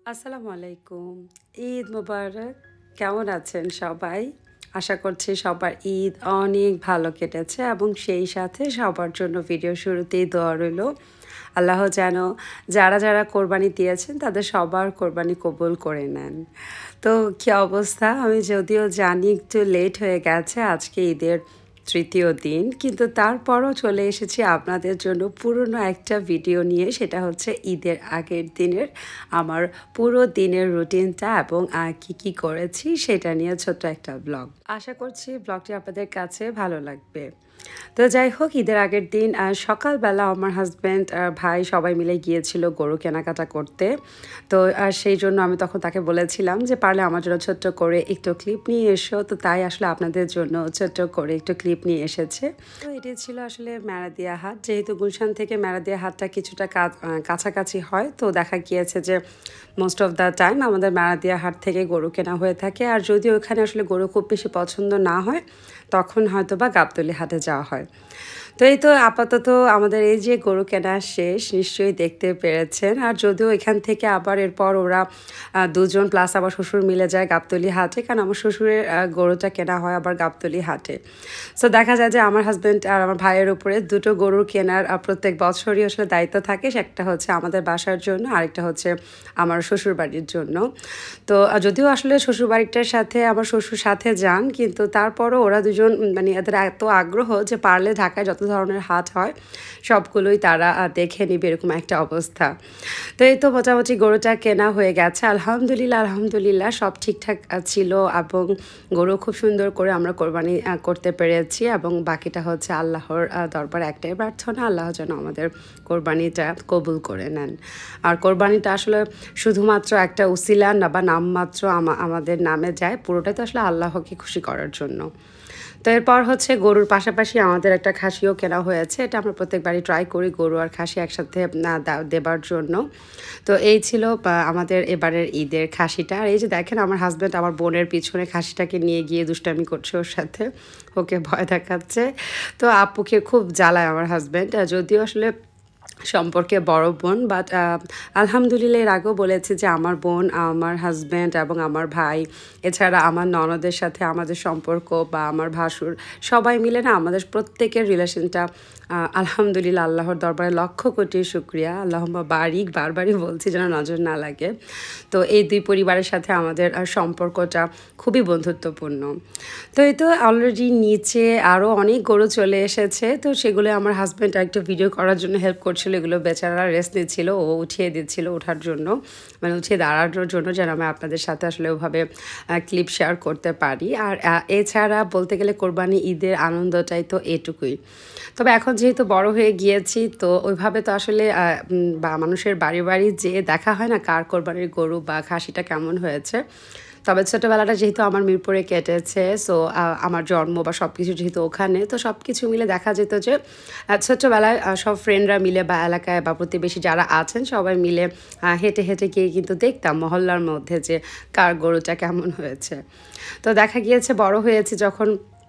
আসসালামু আলাইকুম। ঈদ মোবারক। কেমন আছেন সবাই? আশা করছি সবার ঈদ অনেক ভালো কেটেছে এবং সেই সাথে সবার জন্য ভিডিও শুরুতেই দোয়া রইলো। আল্লাহ যেন যারা কোরবানি দিয়েছেন তাদের সবার কোরবানি কবুল করে নেন। তো কী অবস্থা? আমি যদিও জানি একটু লেট হয়ে গেছে আজকে ঈদের তৃতীয় দিন, কিন্তু তারপরও চলে এসেছি আপনাদের জন্য পুরনো একটা ভিডিও নিয়ে। সেটা হচ্ছে ঈদের আগের দিনের আমার পুরো দিনের রুটিনটা এবং কী করেছি সেটা নিয়ে ছোট্ট একটা ব্লগ। আশা করছি ব্লগটি আপনাদের কাছে ভালো লাগবে। তো যাই হোক, ঈদের আগের দিন সকালবেলা আমার হাজব্যান্ড আর ভাই সবাই মিলে গিয়েছিল গরু কেনাকাটা করতে। তো সেই জন্য আমি তখন তাকে বলেছিলাম যে পারলে আমার জন্য ছোট্ট করে একটু ক্লিপ নিয়ে এসো। তো তাই আসলে আপনাদের জন্য ছোট্ট করে একটু ক্লিপ নিয়ে এসেছে। তো এটি ছিল আসলে মেরাদিয়া হাট। যেহেতু গুলশান থেকে মেরাদিয়া হাটটা কিছুটা কাছাকাছি হয়, তো দেখা গিয়েছে যে মোস্ট অফ দ্য টাইম আমাদের মেরাদিয়া হাট থেকে গরু কেনা হয়ে থাকে। আর যদি ওখানে আসলে গরু খুব বেশি পছন্দ না হয় তখন হয়তো বা গাবতলী হাটে যাওয়া হয়। তো এই তো আপাতত আমাদের এই যে গরু কেনা শেষ, নিশ্চয়ই দেখতে পেরেছেন। আর যদিও এখান থেকে আবার এরপর ওরা দুজন প্লাস আবার শ্বশুর মিলে যায় গাবতলী হাটে, কারণ আমার শ্বশুরের গরুটা কেনা হয় আবার গাবতলী হাটে। সো দেখা যায় যে আমার হাজব্যান্ড আর আমার ভাইয়ের উপরে দুটো গরু কেনার প্রত্যেক বছরই আসলে দায়িত্ব থাকে। একটা হচ্ছে আমাদের বাসার জন্য, আরেকটা হচ্ছে আমার শ্বশুরবাড়ির জন্য। তো যদিও আসলে শ্বশুরবাড়িটার সাথে আমার শ্বশুর সাথে যান, কিন্তু তারপরও ওরা দুজন মানে এদের এত আগ্রহ যে পারলে ঢাকায় যত ধরনের হাট হয় সবগুলোই তারা দেখে নিবে, এরকম একটা অবস্থা। তো এই তো মোটামুটি গরুটা কেনা হয়ে গেছে, আলহামদুলিল্লাহ সব ঠিকঠাক ছিল এবং গরু খুব সুন্দর করে আমরা কোরবানি করতে পেরেছি। এবং বাকিটা হচ্ছে আল্লাহর দরবারে একটাই প্রার্থনা, আল্লাহ যেন আমাদের কোরবানিটা কবুল করে নেন। আর কোরবানিটা আসলে শুধুমাত্র একটা উসিলা না বা নামমাত্র আমাদের নামে যায়, পুরোটাই তো আসলে আল্লাহকে খুশি করার জন্য। তো এরপর হচ্ছে গরুর পাশাপাশি আমাদের একটা খাসিও কেনা হয়েছে। এটা আমরা প্রত্যেকবারই ট্রাই করি গরু আর খাসি একসাথে দেবার জন্য। তো এই ছিল আমাদের এবারের ঈদের খাসিটা। আর এই যে দেখেন আমার হাজব্যান্ড আমার বোনের পিছনে খাসিটাকে নিয়ে গিয়ে দুষ্টামি করছে ওর সাথে, ওকে ভয় দেখাচ্ছে। তো আপুকে খুব জ্বালায় আমার হাজব্যান্ড, যদিও আসলে সম্পর্কে বড় বোন, বাট আলহামদুলিল্লাহ এর আগেও বলেছি যে আমার বোন, আমার হাজব্যান্ড এবং আমার ভাই, এছাড়া আমার ননদের সাথে আমাদের সম্পর্ক বা আমার ভাসুর সবাই মিলে না আমাদের প্রত্যেকের রিলেশনটা আলহামদুলিল্লাহ আল্লাহর দরবারে লক্ষ কোটি শুক্রিয়া, আল্লাহুম্মা বারিক, বারবারই বলছি যেন নজর না লাগে। তো এই দুই পরিবারের সাথে আমাদের সম্পর্কটা খুবই বন্ধুত্বপূর্ণ। তো এই তো অলরেডি নিচে আরও অনেক গরু চলে এসেছে। তো সেগুলো আমার হাজব্যান্ড একটু ভিডিও করার জন্য হেল্প করছিল, এগুলো বেচারা রেস্ট নিচ্ছিল, ও উঠিয়ে দিচ্ছিল ওঠার জন্য, মানে উঠিয়ে দাঁড়ানোর জন্য, যেন আমি আপনাদের সাথে আসলে ওভাবে ক্লিপ শেয়ার করতে পারি। আর এছাড়া বলতে গেলে কোরবানি ঈদের আনন্দটাই তো এটুকুই। তবে এখন যেহেতু বড় হয়ে গিয়েছি, তো ওইভাবে তো আসলে বা মানুষের বাড়ি যেয়ে দেখা হয় না কার কোরবানির গরু বা খাসিটা কেমন হয়েছে। তবে ছোটোবেলাটা যেহেতু আমার মিরপুরে কেটেছে, সো আমার জন্ম বা সব কিছু যেহেতু ওখানে, তো সব কিছু মিলে দেখা যেত যে ছোটোবেলায় সব ফ্রেন্ডরা মিলে বা এলাকায় বা প্রতিবেশী যারা আছেন সবাই মিলে হেঁটে হেঁটে গিয়ে কিন্তু দেখতাম মহল্লার মধ্যে যে কার গরুটা কেমন হয়েছে। তো দেখা গিয়েছে বড় হয়েছি যখন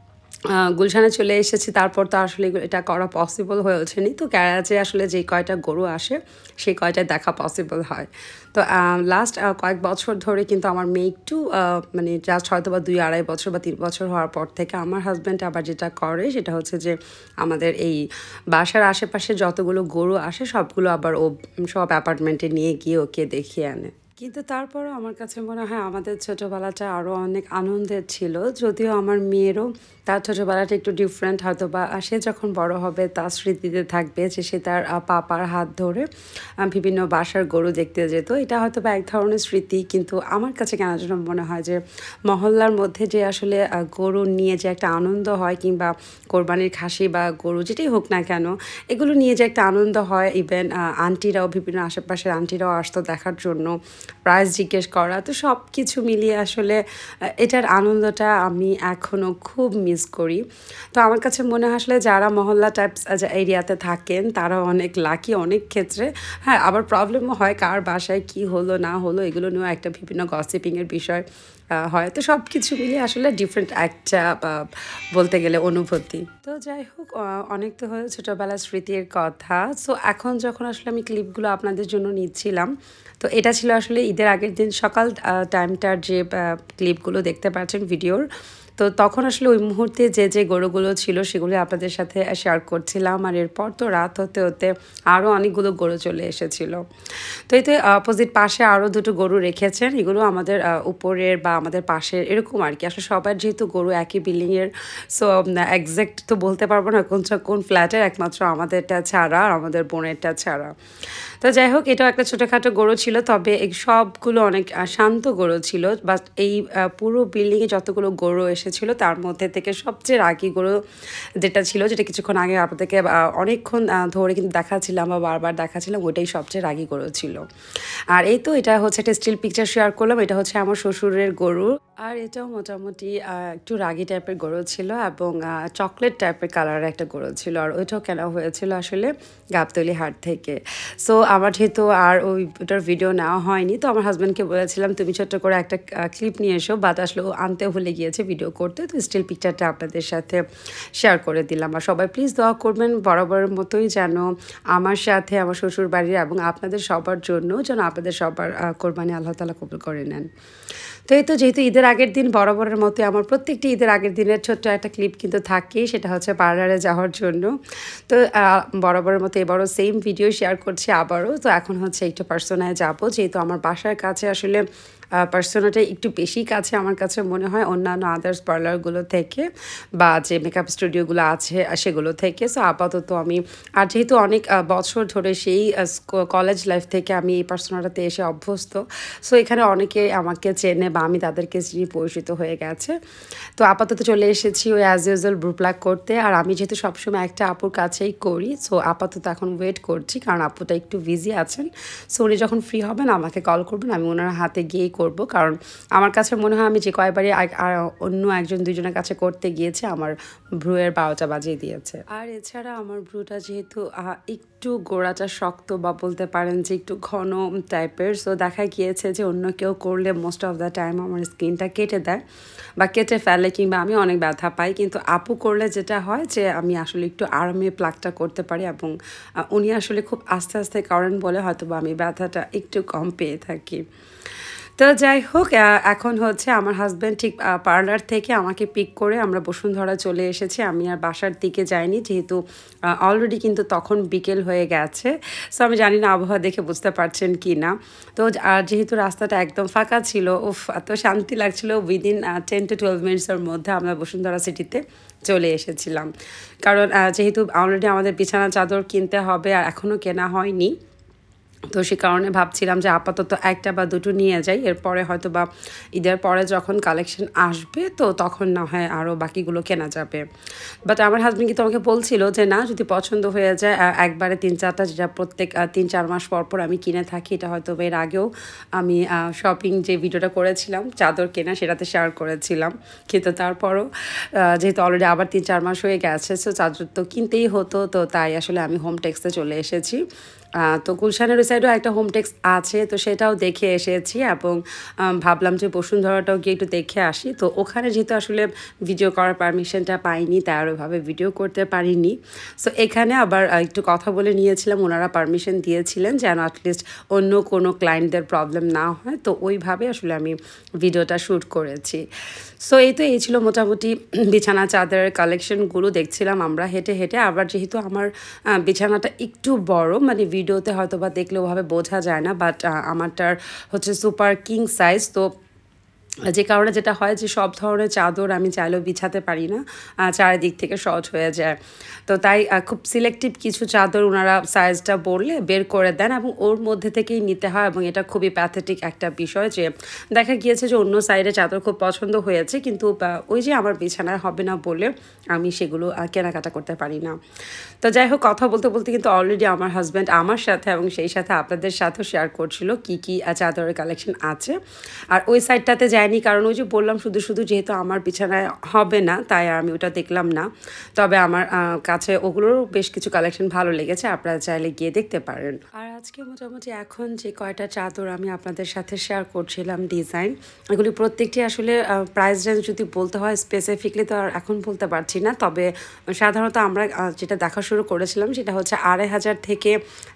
গুলশানে চলে এসেছি, তারপর তো আসলে এটা করা পসিবল হয়ে ওঠেনি। তো গ্যারাজে আসলে যেই কয়টা গরু আসে সেই কয়টায় দেখা পসিবল হয়। তো লাস্ট কয়েক বছর ধরে কিন্তু আমার মেয়ে একটু মানে জাস্ট হয়তো বা 2-2.5 বছর বা 3 বছর হওয়ার পর থেকে আমার হাজব্যান্ড আবার যেটা করে সেটা হচ্ছে যে আমাদের এই বাসার আশেপাশে যতগুলো গরু আসে সবগুলো আবার ও সব অ্যাপার্টমেন্টে নিয়ে গিয়ে ওকে দেখিয়ে আনে। কিন্তু তারপরও আমার কাছে মনে হয় আমাদের ছোটোবেলাটা আরও অনেক আনন্দের ছিল। যদিও আমার মেয়েরও তার ছোটোবেলাটা একটু ডিফারেন্ট, হয়তো বা সে যখন বড় হবে তার স্মৃতিতে থাকবে যে সে তার পাপার হাত ধরে বিভিন্ন বাসার গরু দেখতে যেত। এটা হয়তো বা এক ধরনের স্মৃতি, কিন্তু আমার কাছে কেন যেন মনে হয় যে মহল্লার মধ্যে যে আসলে গরু নিয়ে যে একটা আনন্দ হয়, কিংবা কোরবানির খাসি বা গরু যেটাই হোক না কেন, এগুলো নিয়ে যে একটা আনন্দ হয়, ইভেন আন্টিরাও, বিভিন্ন আশেপাশের আন্টিরাও আসতো দেখার জন্য, প্রাইস জিজ্ঞেস করা, তো সব কিছু মিলিয়ে আসলে এটার আনন্দটা আমি এখনও খুব মিস করি। তো আমার কাছে মনে হয় আসলে যারা মহল্লা টাইপস এরিয়াতে থাকেন তারা অনেক লাকি অনেক ক্ষেত্রে। হ্যাঁ, আবার প্রবলেমও হয় কার বাসায় কি হলো না হলো, এগুলো নিয়েও একটা বিভিন্ন গসিপিংয়ের বিষয় হয়। তো সব কিছু মিলিয়ে আসলে ডিফারেন্ট একটা বলতে গেলে অনুভূতি। তো যাই হোক অনেক তো হয়ে ছোটোবেলার স্মৃতির কথা। সো এখন যখন আসলে আমি ক্লিপগুলো আপনাদের জন্য নিচ্ছিলাম, তো এটা ছিল আসলে ঈদের আগের দিন সকাল টাইমটার যে ক্লিপগুলো দেখতে পাচ্ছেন ভিডিওর। তো তখন আসলে ওই মুহূর্তে যে গরুগুলো ছিল সেগুলো আপনাদের সাথে শেয়ার করছিলাম। আর এরপর তো রাত হতে হতে আরও অনেকগুলো গরু চলে এসেছিল। তো এতে অপোজিট পাশে আরও দুটো গরু রেখেছেন। এগুলো আমাদের উপরের বা আমাদের পাশের এরকম আর কি। আসলে সবার যেহেতু গরু একই বিল্ডিংয়ের, সো একজ্যাক্ট তো বলতে পারবো না কোন ফ্ল্যাটের, একমাত্র আমাদেরটা ছাড়া আর আমাদের বোনেরটা ছাড়া। তো যাই হোক এটাও একটা ছোটোখাটো গরু ছিল, তবে এই সবগুলো অনেক শান্ত গরু ছিল। বাট এই পুরো বিল্ডিংয়ে যতগুলো গরু এসেছিলো তার মধ্যে থেকে সবচেয়ে রাগী গরু যেটা ছিল, যেটা কিছুক্ষণ আগে আপনাদেরকে অনেকক্ষণ ধরে কিন্তু দেখাচ্ছিলাম বা বারবার দেখাচ্ছিলাম, ওইটাই সবচেয়ে রাগী গরু ছিল। আর এই তো এটা হচ্ছে একটা স্টিল পিকচার শেয়ার করলাম। এটা হচ্ছে আমার শ্বশুরের গরু। আর এটাও মোটামুটি একটু রাগী টাইপের গরু ছিল এবং চকলেট টাইপের কালারের একটা গরু ছিল। আর ওইটাও কেনা হয়েছিল আসলে গাবতলী হাট থেকে। সো আমার যেহেতু আর ওইটার ভিডিও নেওয়া হয়নি, তো আমার হাজব্যান্ডকে বলেছিলাম তুমি ছোট্ট করে একটা ক্লিপ নিয়ে এসো, বাট আসলে ও আনতে ভুলে গিয়েছে ভিডিও করতে। তো স্টিল পিকচারটা আপনাদের সাথে শেয়ার করে দিলাম। আর সবাই প্লিজ দোয়া করবেন বরাবরের মতোই যেন আমার সাথে আমার শ্বশুর বাড়ির এবং আপনাদের সবার জন্য যেন আপনাদের সবার কোরবানি আল্লাহ তাআলা কবুল করে নেন। তো এই তো যেহেতু ঈদের আগের দিন বরাবরের মতো আমার প্রত্যেকটি ঈদের আগের দিনের ছোট্ট একটা ক্লিপ কিন্তু থাকেই, সেটা হচ্ছে পার্লারে যাওয়ার জন্য। তো বরাবরের মতো এবারও সেম ভিডিও শেয়ার করছি আবারও। তো এখন হচ্ছে একটু পার্সোনায় যাবো, যেহেতু আমার বাসার কাছে আসলে পার্সোনাটা একটু বেশি কাছে আমার কাছে মনে হয় অন্যান্য আদার্স পার্লারগুলো থেকে বা যে মেকআপ স্টুডিওগুলো আছে সেগুলো থেকে। সো আপাতত আমি আর যেহেতু অনেক বছর ধরে সেই কলেজ লাইফ থেকে আমি এই পার্সোনাটাতে এসে অভ্যস্ত, সো এখানে অনেকে আমাকে চেনে বা আমি তাদেরকে চিনি, পরিচিত হয়ে গেছে। তো আপাতত চলে এসেছি ওই অ্যাজ ইউজুয়াল ব্রু প্লাক করতে। আর আমি যেহেতু সবসময় একটা আপুর কাছেই করি, সো আপাতত এখন ওয়েট করছি কারণ আপুটা একটু বিজি আছেন। সো উনি যখন ফ্রি হবেন আমাকে কল করবেন, আমি ওনার হাতে গিয়েই করব। কারণ আমার কাছে মনে হয় আমি যে কয়বারই অন্য একজন দুজনের কাছে করতে গিয়েছে আমার ভ্রুয়ের 12টা বাজিয়ে দিয়েছে। আর এছাড়া আমার ভ্রুটা যেহেতু একটু গোড়াটা শক্ত বা বলতে পারেন যে একটু ঘন টাইপের, সো দেখা গিয়েছে যে অন্য কেউ করলে মোস্ট অফ দ্য টাইম আমার স্কিনটা কেটে দেয় বা কেটে ফেলে কিংবা আমি অনেক ব্যথা পাই। কিন্তু আপু করলে যেটা হয় যে আমি আসলে একটু আরামে প্লাকটা করতে পারি এবং উনি আসলে খুব আস্তে আস্তে করেন বলে হয়তো বা আমি ব্যথাটা একটু কম পেয়ে থাকি। তো যাই হোক এখন হচ্ছে আমার হাজব্যান্ড ঠিক পার্লার থেকে আমাকে পিক করে আমরা বসুন্ধরা চলে এসেছি। আমি আর বাসার দিকে যাইনি, যেহেতু অলরেডি কিন্তু তখন বিকেল হয়ে গেছে। সো আমি জানি না আবহাওয়া দেখে বুঝতে পারছেন কি না। তো আর যেহেতু রাস্তাটা একদম ফাঁকা ছিল, এত শান্তি লাগছিল, উইদিন 10 to 12 মিনিটসের মধ্যে আমরা বসুন্ধরা সিটিতে চলে এসেছিলাম। কারণ যেহেতু অলরেডি আমাদের বিছানা চাদর কিনতে হবে আর এখনও কেনা হয়নি, তো সে কারণে ভাবছিলাম যে আপাতত একটা বা দুটো নিয়ে যাই, এরপরে হয়তো বা ঈদের পরে যখন কালেকশন আসবে তো তখন না হয় আরও বাকিগুলো কেনা যাবে। বাট আমার হাজব্যান্ড কিন্তু আমাকে বলছিল যে না, যদি পছন্দ হয়ে যায় একবারে 3-4টা, যেটা প্রত্যেক 3-4 মাস পর পর আমি কিনে থাকি। এটা হয়তো এর আগেও আমি শপিং যে ভিডিওটা করেছিলাম চাদর কেনা সেটাতে শেয়ার করেছিলাম। কিন্তু তারপরও যেহেতু অলরেডি আবার 3-4 মাস হয়ে গেছে, সো চাদর তো কিনতেই হতো। তো তাই আসলে আমি হোম টেক্সে চলে এসেছি। তো গুলশানের ওই সাইডেও একটা হোম টেক্স আছে, তো সেটাও দেখে এসেছি এবং ভাবলাম যে বসুন্ধরাটাও গিয়ে একটু দেখে আসি। তো ওখানে যেহেতু আসলে ভিডিও করার পারমিশনটা পাইনি, তাই আর ওইভাবে ভিডিও করতে পারিনি। সো এখানে আবার একটু কথা বলে নিয়েছিলাম, ওনারা পারমিশন দিয়েছিলেন যেন অ্যাটলিস্ট অন্য কোনো ক্লায়েন্টদের প্রবলেম না হয়। তো ওইভাবে আসলে আমি ভিডিওটা শ্যুট করেছি। সো এই ছিল মোটামুটি বিছানা চাদরের কালেকশনগুলো দেখছিলাম আমরা হেঁটে হেঁটে। আবার যেহেতু আমার বিছানাটা একটু বড়, মানে ভিডিওতে হয়তো বা দেখলে ওভাবে বোঝা যায় না, বাট আমারটার হচ্ছে সুপার কিং সাইজ। তো যে কারণে যেটা হয় যে সব ধরনের চাদর আমি চাইলেও বিছাতে পারি না, চারিদিক থেকে শর্ট হয়ে যায়। তো তাই খুব সিলেক্টিভ কিছু চাদর ওনারা সাইজটা বললে বের করে দেন এবং ওর মধ্যে থেকেই নিতে হয়। এবং এটা খুবই প্যাথেটিক একটা বিষয় যে দেখা গিয়েছে যে অন্য সাইডে চাদর খুব পছন্দ হয়েছে, কিন্তু ওই যে আমার বিছানায় হবে না বলে আমি সেগুলো কেনাকাটা করতে পারি না। তো যাই হোক, কথা বলতে বলতে কিন্তু অলরেডি আমার হাজব্যান্ড আমার সাথে এবং সেই সাথে আপনাদের সাথেও শেয়ার করছিল কি কি চাদরের কালেকশন আছে। আর ওই সাইডটাতে যায়নি কারণ ওই যে বললাম শুধু শুধু যেহেতু আমার বিছানায় হবে না, তাই আমি ওটা দেখলাম না। তবে আমার কাছে ওগুলোরও বেশ কিছু কালেকশন ভালো লেগেছে, আপনারা চাইলে গিয়ে দেখতে পারেন। আর আজকে মোটামুটি এখন যে কয়টা চাদর আমি আপনাদের সাথে শেয়ার করছিলাম ডিজাইন, এগুলি প্রত্যেকটি আসলে প্রাইস রেঞ্জ যদি বলতে হয় স্পেসিফিকলি তো আর এখন বলতে পারছি না। তবে সাধারণত আমরা যেটা দেখা শুরু করেছিলাম সেটা হচ্ছে 2500 থেকে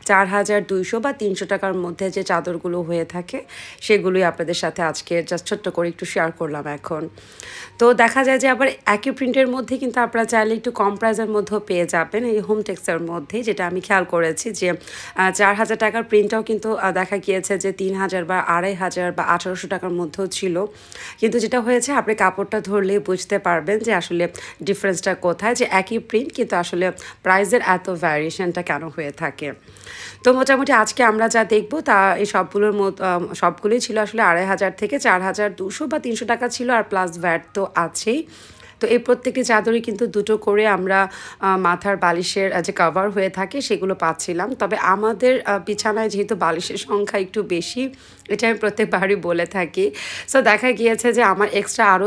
4200 বা 300 টাকার মধ্যে যে চাদরগুলো হয়ে থাকে সেগুলোই আপনাদের সাথে আজকে জাস্ট ছোট্ট করে একটু শেয়ার করলাম এখন। তো দেখা যায় যে আবার একই প্রিন্টের মধ্যে কিন্তু আপনারা চাইলে একটু কম প্রাইসের মধ্যেও পেয়ে যাবেন এই হোম টেক্সের মধ্যে, যেটা আমি খেয়াল করেছি যে 4000 টাকার প্রিন্টটাও কিন্তু দেখা গিয়েছে যে 3000 বা 2500 বা 1800 টাকার মধ্যেও ছিল। কিন্তু যেটা হয়েছে আপনি কাপড়টা ধরলেই বুঝতে পারবেন যে আসলে ডিফারেন্সটা কোথায়, যে একই প্রিন্ট কিন্তু আসলে প্রাইসের এত ভ্যারিয়েশনটা কেন হয়ে থাকে। তো মোটামুটি আজকে আমরা যা দেখবো তা এই সবগুলোর সবগুলোই ছিল আসলে 2500 থেকে 4200 বা 300 টাকা ছিল, আর প্লাস ভ্যাট তো আছেই। তো এই প্রত্যেকটি চাদরই কিন্তু দুটো করে আমরা মাথার বালিশের যে কভার হয়ে থাকে সেগুলো পাচ্ছিলাম। তবে আমাদের বিছানায় যেহেতু বালিশের সংখ্যা একটু বেশি, এটা আমি প্রত্যেকবারই বলে থাকি। সো দেখা গিয়েছে যে আমার এক্সট্রা আরও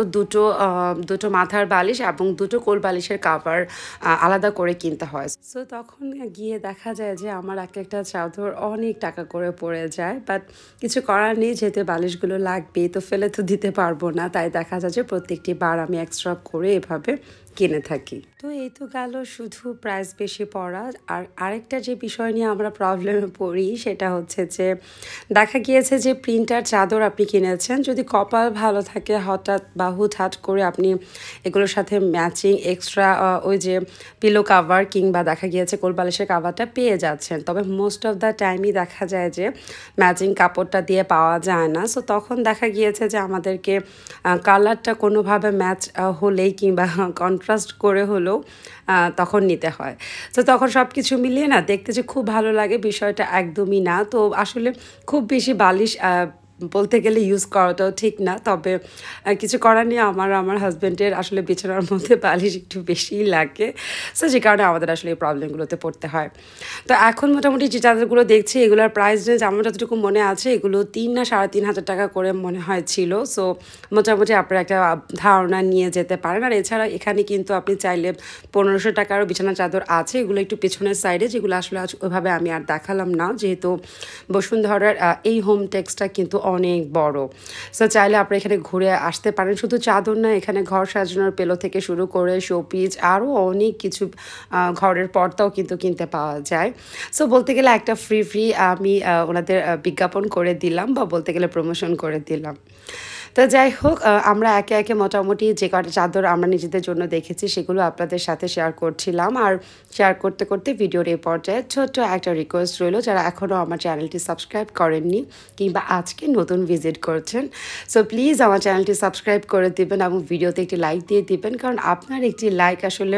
দুটো মাথার বালিশ এবং দুটো কোল বালিশের কভার আলাদা করে কিনতে হয়। সো তখন গিয়ে দেখা যায় যে আমার একটা চাদর অনেক টাকা করে পড়ে যায়, বাট কিছু করার নেই, যেহেতু বালিশগুলো লাগবেই তো ফেলে তো দিতে পারবো না, তাই দেখা যায় যে প্রত্যেকটি বার আমি এক্সট্রা করে এভাবে কিনে থাকি। তো এই তো গেল শুধু প্রাইস বেশি পড়া। আর আরেকটা যে বিষয় নিয়ে আমরা প্রবলেমে পড়ি সেটা হচ্ছে যে দেখা গিয়েছে যে প্রিন্টার চাদর আপনি কিনেছেন, যদি কপাল ভালো থাকে হঠাৎ বা হুটহাট করে আপনি এগুলোর সাথে ম্যাচিং এক্সট্রা ওই যে পিলো কাভার কিংবা দেখা গিয়েছে কোলবালিশের কাভারটা পেয়ে যাচ্ছেন, তবে মোস্ট অফ দ্য টাইমই দেখা যায় যে ম্যাচিং কাপড়টা দিয়ে পাওয়া যায় না। সো তখন দেখা গিয়েছে যে আমাদেরকে কালারটা কোনোভাবে ম্যাচ হলেই কিংবা কন্ট্রাস্ট করে হলেও তখন নিতে হয়। তো তখন সব কিছু মিলিয়ে না দেখতে যে খুব ভালো লাগে বিষয়টা একদমই না। তো আসলে খুব বেশি বালিশ বলতে গেলে ইউজ করাটাও ঠিক না, তবে কিছু করার নেই, আমার হাজব্যান্ডের আসলে বিছানার মধ্যে বালিশ একটু বেশিই লাগে। সো যে কারণে আমাদের আসলে এই প্রবলেমগুলোতে পড়তে হয়। তো এখন মোটামুটি যে চাদরগুলো দেখছি এগুলোর প্রাইস রেঞ্জ আমার যতটুকু মনে আছে এগুলো 3 না 3500 টাকা করে মনে হয় ছিল। সো মোটামুটি আপনারা একটা ধারণা নিয়ে যেতে পারেন। আর এছাড়া এখানে কিন্তু আপনি চাইলে 1500 টাকারও বিছানা চাদর আছে, এগুলো একটু পেছনের সাইডে, যেগুলো আসলে ওইভাবে আমি আর দেখালাম না, যেহেতু বসুন্ধরার এই হোম টেক্সটা কিন্তু অনেক বড়। সো চাইলে আপনি এখানে ঘুরে আসতে পারেন। শুধু চাদর না, এখানে ঘর সাজানোর পেলো থেকে শুরু করে শোপিস আরও অনেক কিছু ঘরের পর্দাও কিন্তু কিনতে পাওয়া যায়। সো বলতে গেলে একটা ফ্রি আমি ওনাদের বিজ্ঞাপন করে দিলাম বা বলতে গেলে প্রমোশন করে দিলাম। তো যাই হোক, আমরা একে একে মোটামুটি যে কটা চাদর আমরা নিজেদের জন্য দেখেছি সেগুলো আপনাদের সাথে শেয়ার করছিলাম। আর শেয়ার করতে করতে ভিডিওর এই পর্যায়ে ছোট্ট একটা রিকোয়েস্ট রইল, যারা এখনও আমার চ্যানেলটি সাবস্ক্রাইব করেননি কিংবা আজকে নতুন ভিজিট করছেন, সো প্লিজ আমার চ্যানেলটি সাবস্ক্রাইব করে দিবেন এবং ভিডিওতে একটি লাইক দিয়ে দিবেন, কারণ আপনার একটি লাইক আসলে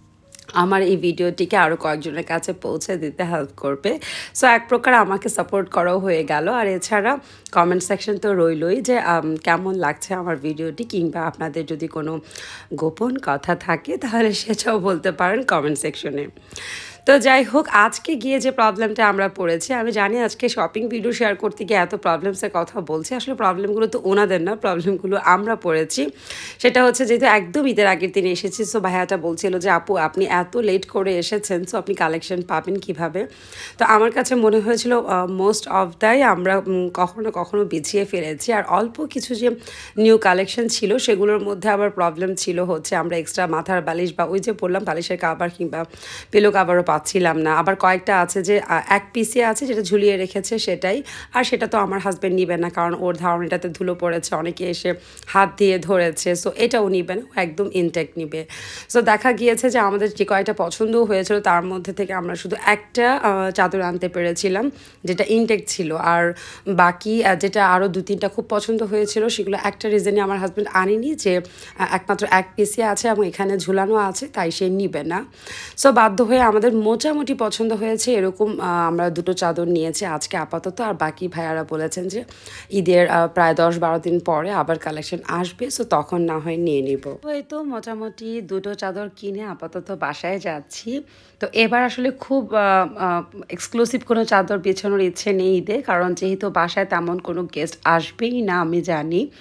আমার এই ভিডিওটিকে আরও কয়েকজনের কাছে পৌঁছে দিতে হেল্প করবে। সো এক প্রকার আমাকে সাপোর্ট করাও হয়ে গেল। আর এছাড়া কমেন্ট সেকশন তো রইলই, যে কেমন লাগছে আমার ভিডিওটি, কিংবা আপনাদের যদি কোনো গোপন কথা থাকে তাহলে সেটাও বলতে পারেন কমেন্ট সেকশনে। তো যাই হোক, আজকে গিয়ে যে প্রবলেমটা আমরা পড়েছি, আমি জানি আজকে শপিং ভিডিও শেয়ার করতে গিয়ে এত প্রবলেমসের কথা বলছি, আসলে প্রবলেমগুলো তো ওনাদের না, প্রবলেমগুলো আমরা পড়েছি। সেটা হচ্ছে যেহেতু একদম ঈদের আগের দিন এসেছি, সো ভাইয়াটা বলছিল যে আপু আপনি এত লেট করে এসেছেন, সো আপনি কালেকশন পাবেন কিভাবে। তো আমার কাছে মনে হয়েছিল মোস্ট অফ দ্যাই আমরা কখনো কখনো বিছিয়ে ফেলেছি, আর অল্প কিছু যে নিউ কালেকশন ছিল সেগুলোর মধ্যে আবার প্রবলেম ছিল হচ্ছে আমরা এক্সট্রা মাথার বালিশ বা ওই যে বললাম বালিশের কাভার কিংবা পিলো কাভারও পাচ্ছিলাম না। আবার কয়েকটা আছে যে এক পিসে আছে যেটা ঝুলিয়ে রেখেছে সেটাই, আর সেটা তো আমার হাজব্যান্ড নিবে না, কারণ ওর ধারণাটাতে ধুলো পড়েছে, অনেকে এসে হাত দিয়ে ধরেছে, সো এটাও নিবে না, ও একদম ইনটেক্ট নিবে। সো দেখা গিয়েছে যে আমাদের যে কয়েকটা পছন্দও হয়েছিল তার মধ্যে থেকে আমরা শুধু একটা চাদর আনতে পেরেছিলাম যেটা ইনটেক্ট ছিল, আর বাকি যেটা আরও 2-3টা খুব পছন্দ হয়েছিল সেগুলো একটা রিজনে আমার হাজব্যান্ড আনেনি, যে একমাত্র এক পিসে আছে এবং এখানে ঝুলানো আছে তাই সে নিবে না। সো বাধ্য হয়ে আমাদের মোটামুটি পছন্দ হয়েছে এরকম আমরা দুটো চাদর নিয়েছি আজকে আপাতত। আর বাকি ভাইয়ারা বলেছেন যে ঈদের প্রায় 10-12 দিন পরে আবার কালেকশন আসবে, সো তখন না হয় নিয়ে নিব। তো এই তো মোটামুটি দুটো চাদর কিনে আপাতত বাসায় যাচ্ছি। তো এবার আসলে খুব এক্সক্লুসিভ কোনো চাদর বিছানোর ইচ্ছে নেই ঈদে, কারণ যেহেতু বাসায় তেমন কোনো গেস্ট আসবেই না আমি জানি।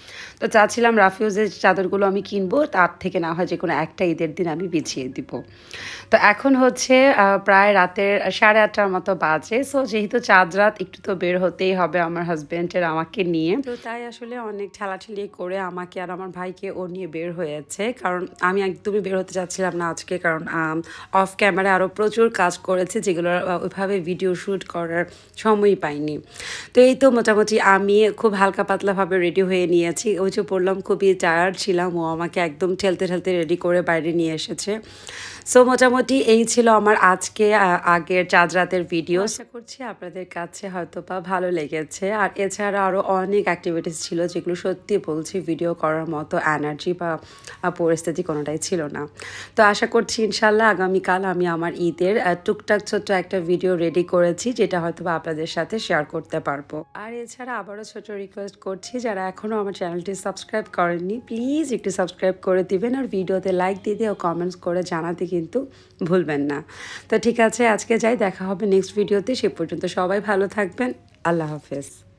তো চাচ্ছিলাম রাফিউজের চাদরগুলো আমি কিনবো, তার থেকে না হয় যে কোনো একটা ঈদের দিন আমি বিছিয়ে দিব। তো এখন হচ্ছে প্রায় রাতের 8:30টার মতো বাজে। সো যেহেতু চাঁদ রাত, একটু তো বের হতেই হবে আমার হাজব্যান্ডের আমাকে নিয়ে। তো তাই আসলে অনেক ঠেলাঠেলি করে আমাকে আর আমার ভাইকে ও নিয়ে বের হয়েছে, কারণ আমি একদমই বের হতে চাচ্ছিলাম না আজকে, কারণ অফ ক্যামেরায় আরও প্রচুর কাজ করেছে যেগুলো ওইভাবে ভিডিও শ্যুট করার সময়ই পাইনি। তো এই তো মোটামুটি আমি খুব হালকা পাতলাভাবে রেডি হয়ে নিয়েছি। ওই যে বললাম খুবই টায়ার্ড ছিলাম, ও আমাকে একদম ঠেলতে ঠেলতে রেডি করে বাইরে নিয়ে এসেছে। সো মোটামুটি এই ছিল আমার আজকে আগের চাঁদ রাতের ভিডিও। আশা করছি আপনাদের কাছে হয়তো বা ভালো লেগেছে। আর এছাড়া আরও অনেক অ্যাক্টিভিটিস ছিল যেগুলো সত্যি বলছি ভিডিও করার মতো এনার্জি বা পরিস্থিতি কোনোটাই ছিল না। তো আশা করছি ইনশাল্লাহ আগামীকাল আমি আমার ঈদের টুকটাক ছোট্ট একটা ভিডিও রেডি করেছি, যেটা হয়তো বা আপনাদের সাথে শেয়ার করতে পারবো। আর এছাড়া আবারও ছোট রিকোয়েস্ট করছি, যারা এখনও আমার চ্যানেলটি সাবস্ক্রাইব করেননি প্লিজ একটু সাবস্ক্রাইব করে দিবেন, আর ভিডিওতে লাইক দিতে ও কমেন্টস করে জানাতে কিন্তু ভুলবেন না। তো ঠিক আছে, আজকে যাই, দেখা হবে নেক্সট ভিডিওতে। সে পর্যন্ত সবাই ভালো থাকবেন। আল্লাহ হাফেজ।